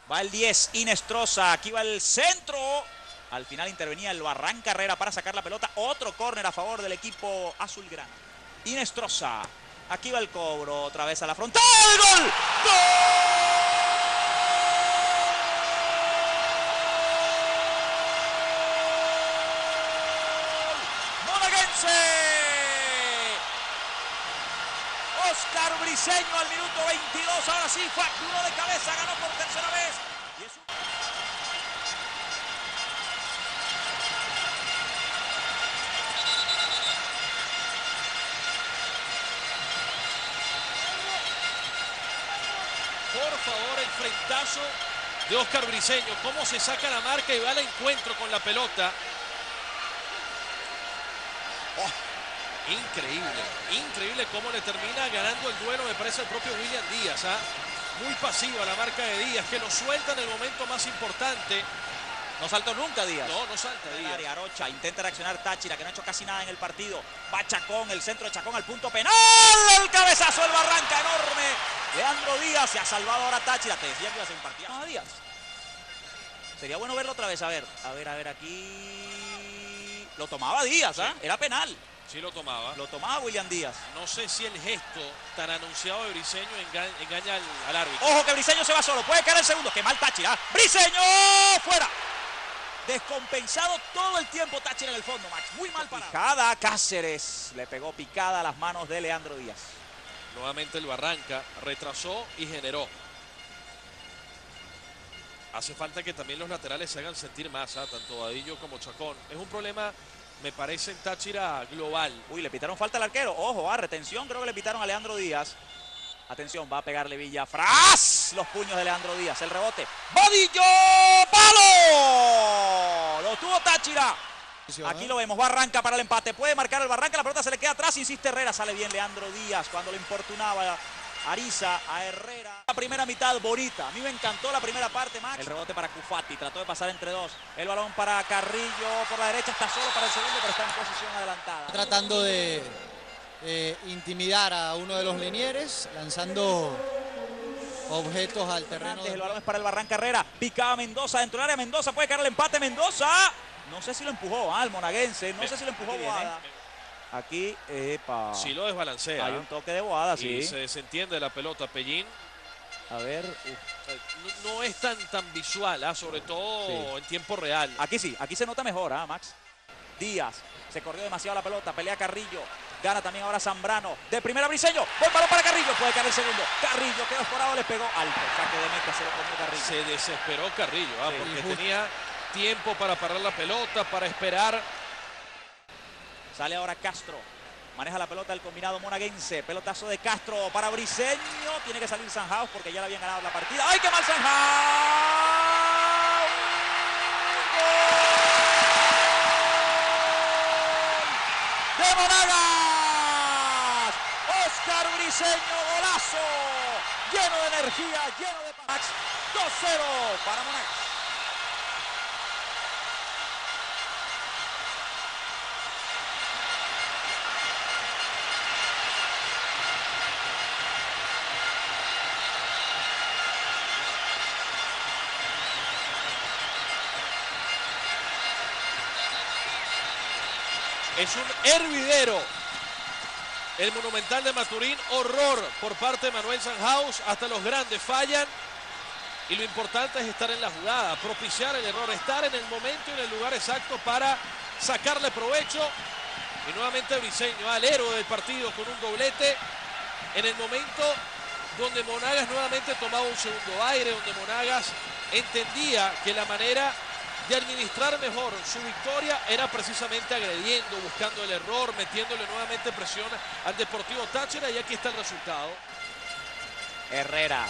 Va el 10, Inestrosa. Aquí va el centro. Al final intervenía el Barranca Herrera para sacar la pelota. Otro córner a favor del equipo azulgrana. Inestrosa. Aquí va el cobro. Otra vez a la frontal. ¡Gol! ¡Gol! ¡Monaguense! Oscar Briceño al minuto 22. Ahora sí, facturó de cabeza. Ganó por tercera vez. Y es un... Por favor, el frentazo de Oscar Briceño. Cómo se saca la marca y va al encuentro con la pelota. Oh, increíble, increíble cómo le termina ganando el duelo, me parece, el propio William Díaz. Muy pasiva la marca de Díaz, que lo suelta en el momento más importante. No saltó nunca Díaz. No salta Díaz. Arocha intenta reaccionar Táchira, que no ha hecho casi nada en el partido. Va Chacón, el centro de Chacón al punto penal. El cabezazo del Barranca enorme. Leandro Díaz se ha salvado ahora Táchira. Te decía que iba a ser un partido. No, Díaz. Sería bueno verlo otra vez. A ver, aquí. Lo tomaba Díaz, ¿ah? Era penal. Sí lo tomaba. Lo tomaba William Díaz. No sé si el gesto tan anunciado de Briceño engaña al árbitro. Ojo que Briceño se va solo. Puede caer el segundo. Qué mal Táchira. ¡Briceño! ¡Fuera! Descompensado todo el tiempo Táchira en el fondo, Max. Muy mal parado. Picada, Cáceres. Le pegó picada a las manos de Leandro Díaz. Nuevamente el Barranca retrasó y generó. Hace falta que también los laterales se hagan sentir más, tanto Vadillo como Chacón. Es un problema, me parece, en Táchira global. Uy, le pitaron falta al arquero. Ojo, retención, creo que le pitaron a Leandro Díaz. Atención, va a pegarle Villafrás. Los puños de Leandro Díaz, el rebote. ¡Vadillo! ¡Palo! Lo tuvo Táchira. Aquí lo vemos, Barranca para el empate. Puede marcar el Barranca, la pelota se le queda atrás. Insiste Herrera, sale bien Leandro Díaz cuando le importunaba Ariza a Herrera. La primera mitad bonita. A mí me encantó la primera parte, Max. El rebote para Cufati, trató de pasar entre dos. El balón para Carrillo por la derecha, está solo para el segundo, pero está en posición adelantada. Tratando de intimidar a uno de los linieres, lanzando objetos al terreno. El balón es para el Barranca Herrera. Picaba Mendoza dentro del área. Mendoza puede caer el empate. Mendoza. No sé si lo empujó al monaguense. No sé si lo empujó Boada. Aquí, epa. Sí lo desbalancea. Hay un toque de Boada, sí. Y se desentiende la pelota. Pellín. A ver. No es tan visual, sobre todo en tiempo real. Aquí sí, aquí se nota mejor, Max. Díaz. Se corrió demasiado la pelota. Pelea Carrillo. Gana también ahora Zambrano. De primera Briceño. Buen balón para Carrillo. Puede caer el segundo. Carrillo quedó escorado. Le pegó alto. Saque de meta. Se lo comió Carrillo. Se desesperó Carrillo, porque tenía tiempo para parar la pelota, para esperar. Sale ahora Castro. Maneja la pelota el combinado monaguense. Pelotazo de Castro para Briceño. Tiene que salir Sanjaos porque ya le habían ganado la partida. ¡Ay, qué mal Sanjaos! ¡Gol de Monagas! Oscar Briceño, golazo. Lleno de energía, lleno de Max. 2-0 para Monagas. Es un hervidero el Monumental de Maturín. Horror por parte de Manuel Sanjaos. Hasta los grandes fallan. Y lo importante es estar en la jugada, propiciar el error, estar en el momento y en el lugar exacto para sacarle provecho. Y nuevamente Briceño, al héroe del partido, con un doblete en el momento donde Monagas nuevamente tomaba un segundo aire, donde Monagas entendía que la manera de administrar mejor su victoria era precisamente agrediendo, buscando el error, metiéndole nuevamente presión al Deportivo Táchira, y aquí está el resultado. Herrera.